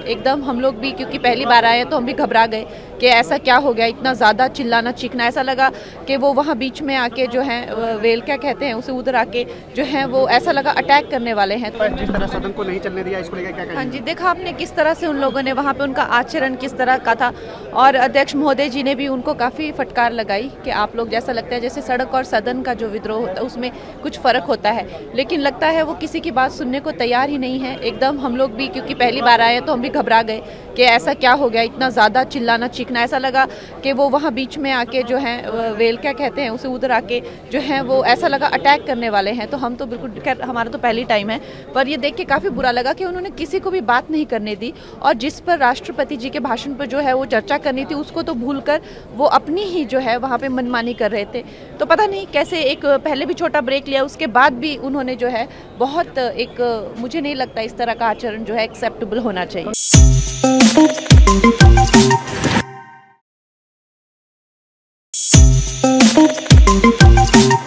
एकदम हम लोग भी क्योंकि पहली बार आए तो हम भी घबरा गए कि ऐसा क्या हो गया, इतना ज़्यादा चिल्लाना चीखना। ऐसा लगा कि वो वहाँ बीच में आके जो है वेल क्या कहते हैं उसे उधर आके जो है वो ऐसा लगा अटैक करने वाले हैं। जिस तरह सदन को नहीं चलने दिया, इसको लेकर क्या कहेंगे? हाँ जी, देखा आपने किस तरह से उन लोगों ने वहाँ पे उनका आचरण किस तरह का था, और अध्यक्ष महोदय जी ने भी उनको काफ़ी फटकार लगाई कि आप लोग जैसा लगता है जैसे सड़क और सदन का जो विद्रोह होता है उसमें कुछ फ़र्क होता है, लेकिन लगता है वो किसी की बात सुनने को तैयार ही नहीं है। एकदम हम लोग भी क्योंकि पहली बार आए तो हम भी घबरा गए कि ऐसा क्या हो गया, इतना ज़्यादा चिल्लाना चीखना। ऐसा लगा कि वो वहाँ बीच में आके जो है वेल क्या कहते हैं उसे उधर आके जो है वो ऐसा लगा अटैक करने वाले हैं। तो हम तो बिल्कुल, खैर हमारा तो पहली टाइम है, पर ये देख के काफ़ी बुरा लगा कि उन्होंने किसी को भी बात नहीं करने दी, और जिस पर राष्ट्रपति जी के भाषण पर जो है वो चर्चा करनी थी उसको तो भूलकर वो अपनी ही जो है वहाँ पे मनमानी कर रहे थे। तो पता नहीं कैसे, एक पहले भी छोटा ब्रेक लिया, उसके बाद भी उन्होंने जो है बहुत एक, मुझे नहीं लगता इस तरह का आचरण जो है एक्सेप्टेबल होना चाहिए।